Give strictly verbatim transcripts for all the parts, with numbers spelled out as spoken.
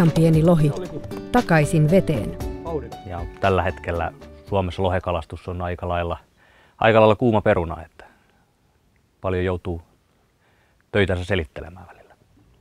liian pieni lohi, takaisin veteen. Ja tällä hetkellä Suomessa lohekalastus on aika lailla, aika lailla kuuma peruna, että paljon joutuu töitänsä selittelemään välillä.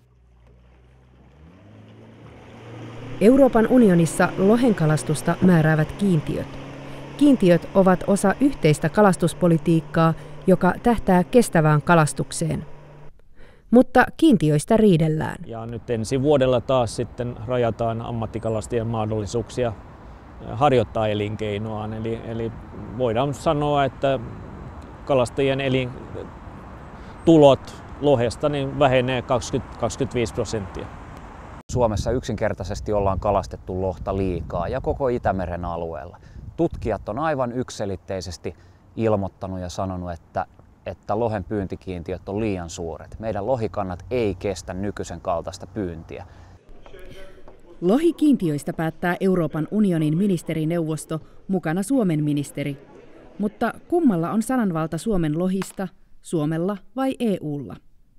Euroopan unionissa lohenkalastusta määräävät kiintiöt. Kiintiöt ovat osa yhteistä kalastuspolitiikkaa, joka tähtää kestävään kalastukseen. Mutta kiintiöistä riidellään. Ja nyt ensi vuodella taas sitten rajataan ammattikalastajien mahdollisuuksia harjoittaa elinkeinoaan. Eli, eli voidaan sanoa, että kalastajien elintulot lohesta niin vähenee kaksikymmentä kaksikymmentäviisi prosenttia. Suomessa yksinkertaisesti ollaan kalastettu lohta liikaa ja koko Itämeren alueella. Tutkijat on aivan yksiselitteisesti ilmoittanut ja sanonut, että, että lohen pyyntikiintiöt on liian suuret. Meidän lohikannat ei kestä nykyisen kaltaista pyyntiä. Lohikiintiöistä päättää Euroopan unionin ministerineuvosto, mukana Suomen ministeri. Mutta kummalla on sananvalta Suomen lohista, Suomella vai E U:lla?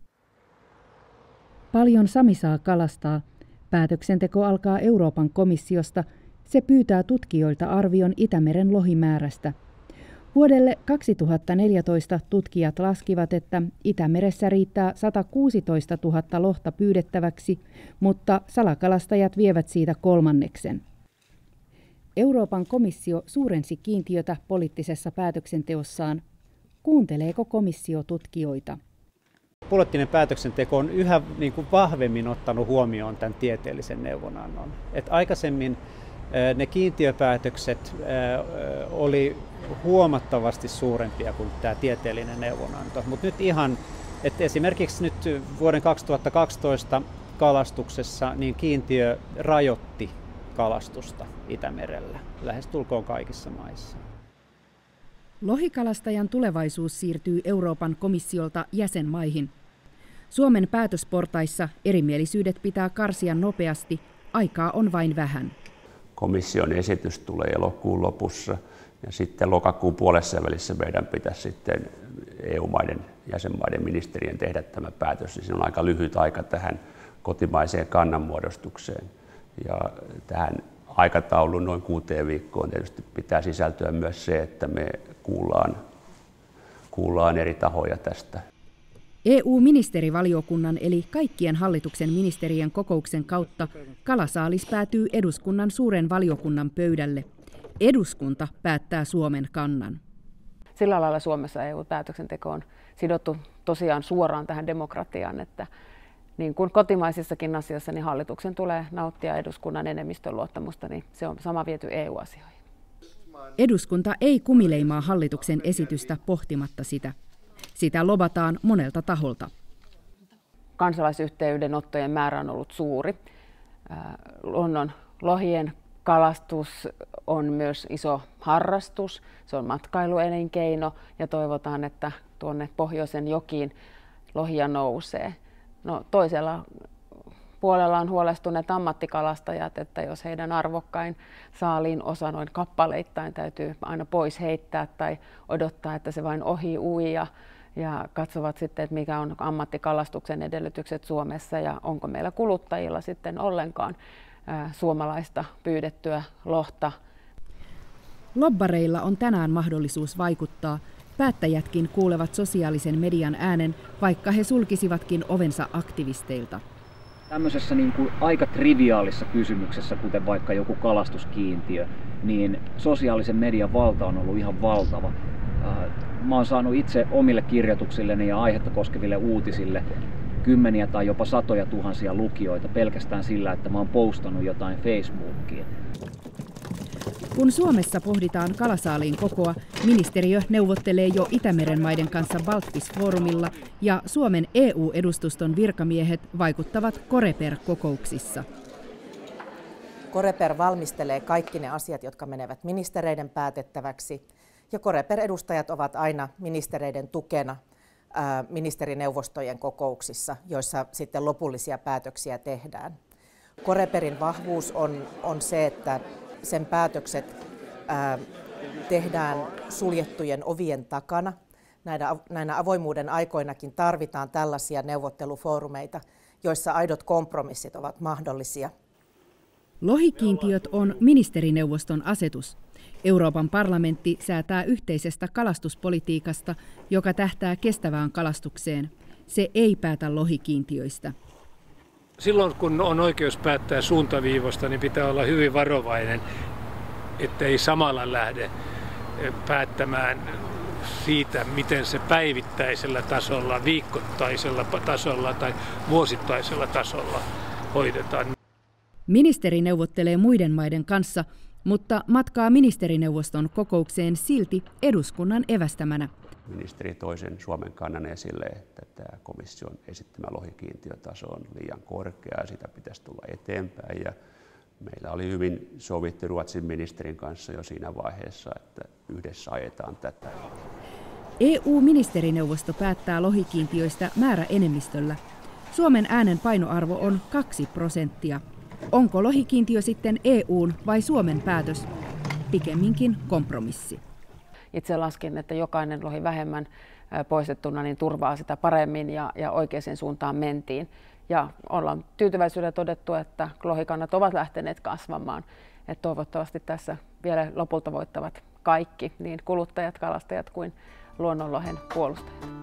Paljon Sami saa kalastaa. Päätöksenteko alkaa Euroopan komissiosta. Se pyytää tutkijoilta arvion Itämeren lohimäärästä. Vuodelle kaksituhattaneljätoista tutkijat laskivat, että Itämeressä riittää sata kuusitoista tuhatta lohta pyydettäväksi, mutta salakalastajat vievät siitä kolmanneksen. Euroopan komissio suurensi kiintiötä poliittisessa päätöksenteossaan. Kuunteleeko komissio tutkijoita? Poliittinen päätöksenteko on yhä niin kuin vahvemmin ottanut huomioon tämän tieteellisen neuvonannon. Et aikaisemmin ne kiintiöpäätökset oli huomattavasti suurempia kuin tämä tieteellinen neuvonanto. Mutta nyt ihan, että esimerkiksi nyt vuoden kaksituhattakaksitoista kalastuksessa niin kiintiö rajoitti kalastusta Itämerellä lähestulkoon kaikissa maissa. Lohikalastajan tulevaisuus siirtyy Euroopan komissiolta jäsenmaihin. Suomen päätösportaissa erimielisyydet pitää karsia nopeasti, aikaa on vain vähän. Komission esitys tulee elokuun lopussa ja sitten lokakuun puolessa välissä meidän pitäisi sitten E U-maiden jäsenmaiden ministerien tehdä tämä päätös. Siinä on aika lyhyt aika tähän kotimaiseen kannanmuodostukseen ja tähän aikataulun noin kuuteen viikkoon tietysti pitää sisältyä myös se, että me kuullaan, kuullaan eri tahoja tästä. E U-ministerivaliokunnan eli kaikkien hallituksen ministerien kokouksen kautta kalasaalis päätyy eduskunnan suuren valiokunnan pöydälle. Eduskunta päättää Suomen kannan. Sillä lailla Suomessa E U-päätöksenteko on sidottu tosiaan suoraan tähän demokratiaan, että niin kuin kotimaisissakin asioissa, niin hallituksen tulee nauttia eduskunnan enemmistön luottamusta, niin se on sama viety E U-asioihin. Eduskunta ei kumileimaa hallituksen esitystä pohtimatta sitä. Sitä lobataan monelta taholta. Kansalaisyhteydenottojen määrä on ollut suuri. Luonnon lohien kalastus on myös iso harrastus. Se on matkailuelinkeino ja toivotaan, että tuonne pohjoisen jokiin lohia nousee. No, toisella puolella on huolestuneet ammattikalastajat, että jos heidän arvokkain saaliin osa noin kappaleittain täytyy aina pois heittää tai odottaa, että se vain ohi ui ja, ja katsovat sitten, että mikä on ammattikalastuksen edellytykset Suomessa ja onko meillä kuluttajilla sitten ollenkaan ää, suomalaista pyydettyä lohta. Lobbareilla on tänään mahdollisuus vaikuttaa. Päättäjätkin kuulevat sosiaalisen median äänen, vaikka he sulkisivatkin ovensa aktivisteilta. Tämmöisessä niin kuin aika triviaalissa kysymyksessä, kuten vaikka joku kalastuskiintiö, niin sosiaalisen median valta on ollut ihan valtava. Mä oon saanut itse omille kirjoituksilleni ja aihetta koskeville uutisille kymmeniä tai jopa satoja tuhansia lukijoita pelkästään sillä, että mä oon postannut jotain Facebookiin. Kun Suomessa pohditaan kalasaaliin kokoa, ministeriö neuvottelee jo Itämeren maiden kanssa Baltfis-foorumilla ja Suomen E U-edustuston virkamiehet vaikuttavat Coreper-kokouksissa. Coreper valmistelee kaikki ne asiat, jotka menevät ministereiden päätettäväksi, ja Coreper-edustajat ovat aina ministereiden tukena ää, ministerineuvostojen kokouksissa, joissa sitten lopullisia päätöksiä tehdään. Coreperin vahvuus on, on se, että sen päätökset ää, tehdään suljettujen ovien takana. Näinä, näinä avoimuuden aikoinakin tarvitaan tällaisia neuvottelufoorumeita, joissa aidot kompromissit ovat mahdollisia. Lohikiintiöt on ministerineuvoston asetus. Euroopan parlamentti säätää yhteisestä kalastuspolitiikasta, joka tähtää kestävään kalastukseen. Se ei päätä lohikiintiöistä. Silloin kun on oikeus päättää suuntaviivosta, niin pitää olla hyvin varovainen, ettei samalla lähde päättämään siitä, miten se päivittäisellä tasolla, viikoittaisella tasolla tai vuosittaisella tasolla hoidetaan. Ministeri neuvottelee muiden maiden kanssa, mutta matkaa ministerineuvoston kokoukseen silti eduskunnan evästämänä. Ministeri toi sen Suomen kannan esille, että tämä komission esittämä lohikiintiötaso on liian korkea ja sitä pitäisi tulla eteenpäin. Ja meillä oli hyvin sovittu Ruotsin ministerin kanssa jo siinä vaiheessa, että yhdessä ajetaan tätä. E U-ministerineuvosto päättää lohikiintiöistä määräenemmistöllä. Suomen äänen painoarvo on kaksi prosenttia. Onko lohikiintiö sitten E U:n vai Suomen päätös? Pikemminkin kompromissi. Itse laskin, että jokainen lohi vähemmän poistettuna niin turvaa sitä paremmin ja, ja oikeaan suuntaan mentiin. Ja ollaan tyytyväisyydellä todettu, että lohikannat ovat lähteneet kasvamaan. Et toivottavasti tässä vielä lopulta voittavat kaikki, niin kuluttajat, kalastajat kuin luonnonlohen puolustajat.